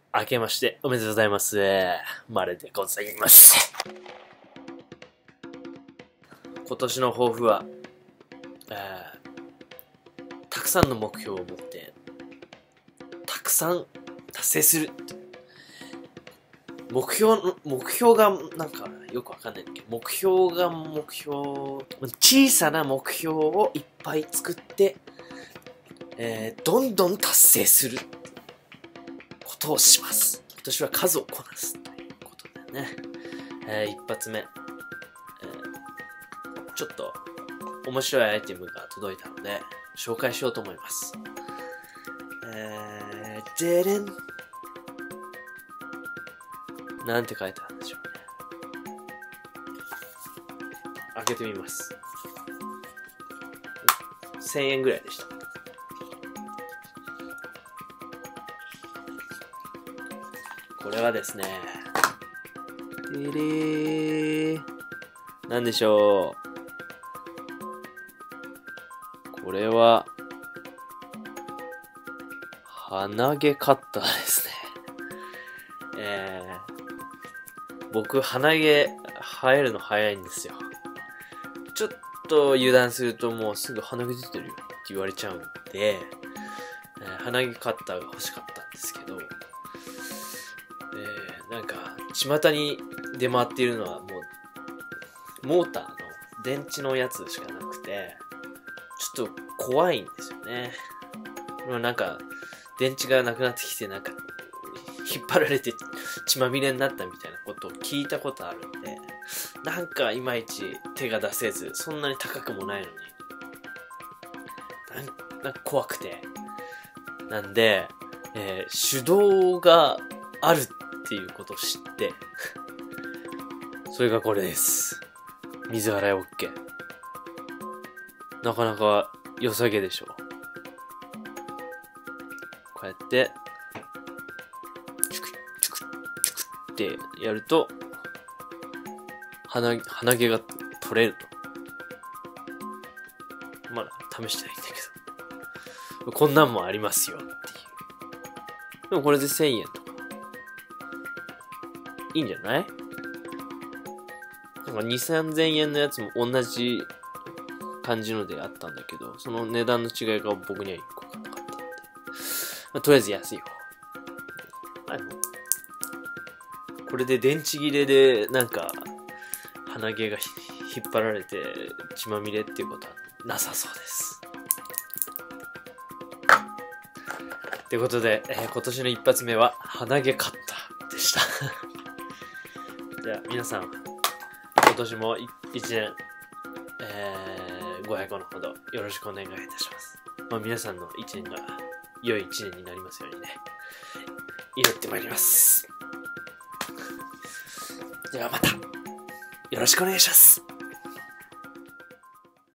明けましておめでとうございます。まるでございます。今年の抱負は、たくさんの目標を持って、たくさん達成する。目標がなんかよくわかんないんだけど、小さな目標をいっぱい作って、どんどん達成することをします。今年は数をこなすということだよね。一発目、ちょっと面白いアイテムが届いたので紹介しようと思います。でれん、なんて書いてあるんでしょうね。開けてみます。1000円ぐらいでした。これはですね、なんでしょう。これは鼻毛カッターですね。僕鼻毛生えるの早いんですよ。ちょっと油断するともうすぐ鼻毛出てるよって言われちゃうんで、鼻毛カッターが欲しかったんですけど、なんか巷に出回っているのはもうモーターの電池のやつしかなくて、ちょっと怖いんですよね。なんか電池がなくなってきて、なんか引っ張られて血まみれになったみたいなことを聞いたことあるんで、なんかいまいち手が出せず、そんなに高くもないのになんか怖くて、なんで、手動があるっていうことを知ってそれがこれです。水洗い OK。 なかなか良さげでしょ。こうやってチュクチュクチュクってやると鼻毛が取れると。まだ試してないんだけど、こんなんもありますよっていう。でもこれで1000円とかいいんじゃない？なんか2、3000円のやつも同じ感じのであったんだけど、その値段の違いが僕には1個分かんなかったんで、とりあえず安い方。これで電池切れでなんか鼻毛が引っ張られて血まみれっていうことはなさそうです。ということで、今年の一発目は鼻毛カッターでしたじゃあ皆さん、今年も一年、ご愛顧のほどよろしくお願いいたします。皆さんの一年が良い一年になりますようにね、祈ってまいります。ではまたよろしくお願いします。